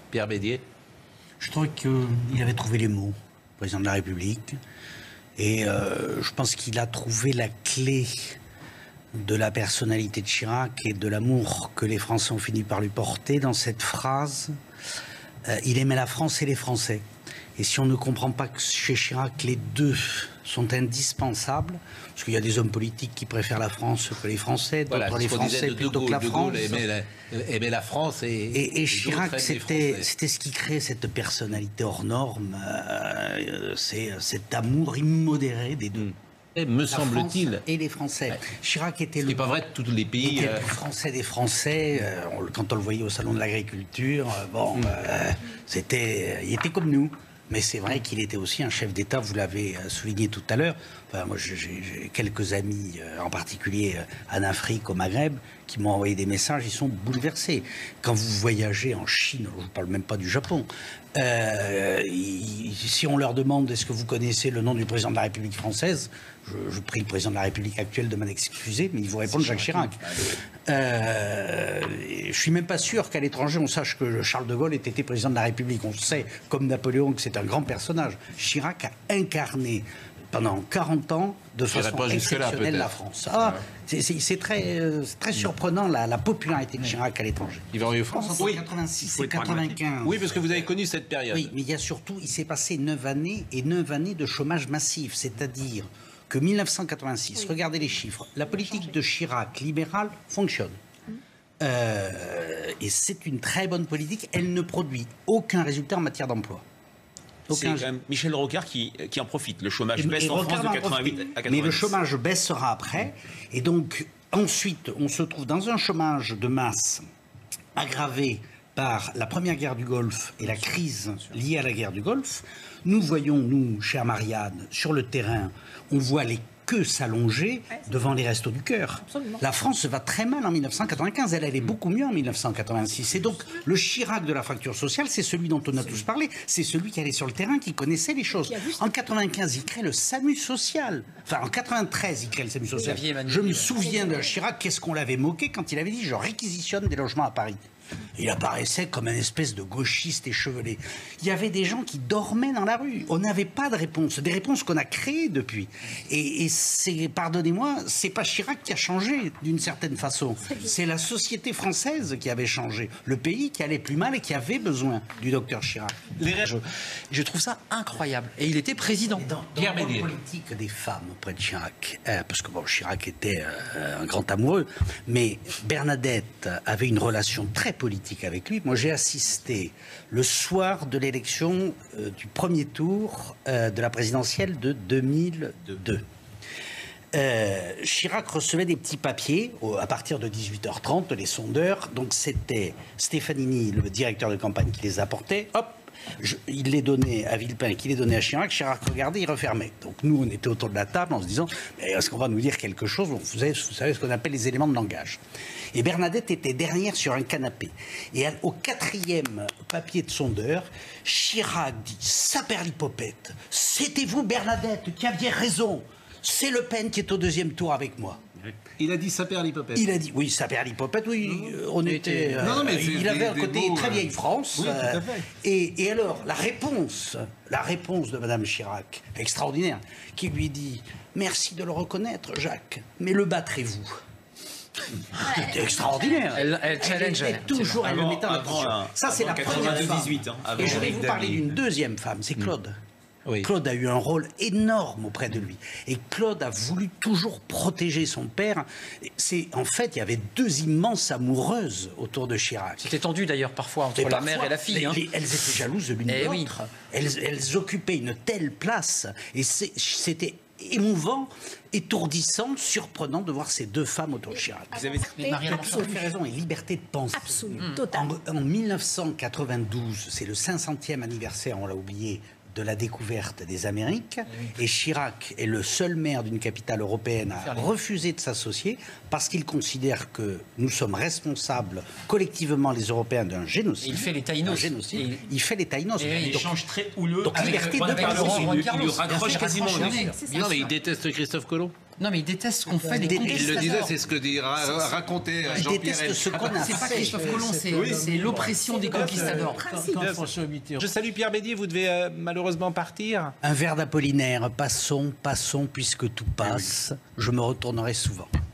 Pierre Bédier? Je trouvais qu'il avait trouvé les mots, président de la République. Et je pense qu'il a trouvé la clé de la personnalité de Chirac et de l'amour que les Français ont fini par lui porter dans cette phrase. Il aimait la France et les Français. Et si on ne comprend pas que chez Chirac, les deux sont indispensables, parce qu'il y a des hommes politiques qui préfèrent la France que les Français, d'autres les Français plutôt que la France. Aimait la France et Chirac, c'était ce qui crée cette personnalité hors norme, c'est cet amour immodéré des deux. Et me semble-t-il. Et les Français. Ouais. Chirac était le. C'est pas vrai de tous les pays. Il était le plus français des Français. Quand on le voyait au salon de l'agriculture, il était comme nous. Mais c'est vrai qu'il était aussi un chef d'État, vous l'avez souligné tout à l'heure. Enfin, moi, j'ai quelques amis, en particulier en Afrique, au Maghreb, qui m'ont envoyé des messages, ils sont bouleversés. Quand vous voyagez en Chine, je ne parle même pas du Japon, si on leur demande est-ce que vous connaissez le nom du président de la République française, je prie le président de la République actuelle de m'en excuser, mais ils vous répondent Jacques Chirac. Je ne suis même pas sûr qu'à l'étranger on sache que Charles de Gaulle ait été président de la République. On sait, comme Napoléon, que c'est un grand personnage. Chirac a incarné pendant 40 ans de façon exceptionnelle la France. C'est très surprenant la popularité de Chirac à l'étranger. Il va en France entre 86 et 95. Oui, parce que vous avez connu cette période. Oui, mais il y a surtout, il s'est passé 9 années et 9 années de chômage massif, c'est-à-dire que 1986, regardez les chiffres, la politique de Chirac libérale fonctionne. Et c'est une très bonne politique, elle ne produit aucun résultat en matière d'emploi. C'est quand même Michel Rocard qui en profite. Le chômage baisse en France de 88 à 90. Mais le chômage baissera après. Et donc, ensuite, on se trouve dans un chômage de masse aggravé par la première guerre du Golfe et la crise liée à la guerre du Golfe. Nous voyons, nous, chère Marianne, sur le terrain, on voit les queues s'allonger devant les Restos du Cœur. Absolument. La France va très mal en 1995, elle allait beaucoup mieux en 1986. Et donc, le Chirac de la fracture sociale, c'est celui dont on a tous parlé, c'est celui qui allait sur le terrain, qui connaissait les choses. En 95, il crée le SAMU social. Enfin, en 93, il crée le SAMU social. Je me souviens de Chirac, qu'est-ce qu'on l'avait moqué quand il avait dit « je réquisitionne des logements à Paris ». Il apparaissait comme une espèce de gauchiste échevelé. Il y avait des gens qui dormaient dans la rue. On n'avait pas de réponse. Des réponses qu'on a créées depuis. Et c'est, pardonnez-moi, c'est pas Chirac qui a changé d'une certaine façon. C'est la société française qui avait changé. Le pays qui allait plus mal et qui avait besoin du docteur Chirac. Je trouve ça incroyable. Et il était président. Dans la politique des femmes auprès de Chirac, parce que bon, Chirac était un grand amoureux, mais Bernadette avait une relation très politique avec lui. Moi, j'ai assisté le soir de l'élection du premier tour de la présidentielle de 2002. Chirac recevait des petits papiers à partir de 18h30, les sondeurs. Donc, c'était Stefanini, le directeur de campagne, qui les apportait. Hop! Il les donnait à Villepin, qui les donnait à Chirac. Chirac regardait, il refermait. Donc nous, on était autour de la table en se disant est-ce qu'on va nous dire quelque chose? Vous savez ce qu'on appelle les éléments de langage. Et Bernadette était dernière sur un canapé. Et au 4e papier de sondeur, Chirac dit saperlipopette, c'était vous, Bernadette, qui aviez raison. C'est Le Pen qui est au 2e tour avec moi. Il a dit saperlipopette. Il a dit, oui, saperlipopette, oui, on était... il avait un côté très vieille France. Oui, tout à fait. Et alors, la réponse de Madame Chirac, extraordinaire, qui lui dit « Merci de le reconnaître, Jacques, mais le battrez-vous » C'était extraordinaire. Elle challenge. Elle le mettait en avant. Ça, c'est la première femme. Et je vais vous parler d'une deuxième femme, c'est Claude. Oui. Claude a eu un rôle énorme auprès de lui. Et Claude a voulu toujours protéger son père. En fait, il y avait deux immenses amoureuses autour de Chirac. C'était tendu d'ailleurs parfois entre la mère et la fille. Elles étaient jalouses de l'une de l'autre. Elles occupaient une telle place. Et c'était émouvant, étourdissant, surprenant de voir ces deux femmes autour de Chirac. Vous avez absolument raison, et liberté de penser. Absolument, totalement. En 1992, c'est le 500e anniversaire, on l'a oublié, de la découverte des Amériques, et Chirac est le seul maire d'une capitale européenne à refuser de s'associer parce qu'il considère que nous sommes responsables collectivement, les Européens, d'un génocide. Il fait les taïnos. Il fait les taïnos. Et il échange très houleux donc avec liberté de il lui raccroche quasiment. Non, mais il déteste Christophe Colomb. Non, mais il déteste ce qu'on fait les Il Il le conquistadors. disait, c'est ce que racontait Il Jean-Pierre déteste ce qu'on a C'est pas fait. Christophe Colomb, c'est l'oppression des conquistadors. Quand François Mitterrand. Je salue Pierre Bédier, vous devez malheureusement partir. Un vers d'Apollinaire, passons, passons, puisque tout passe, je me retournerai souvent.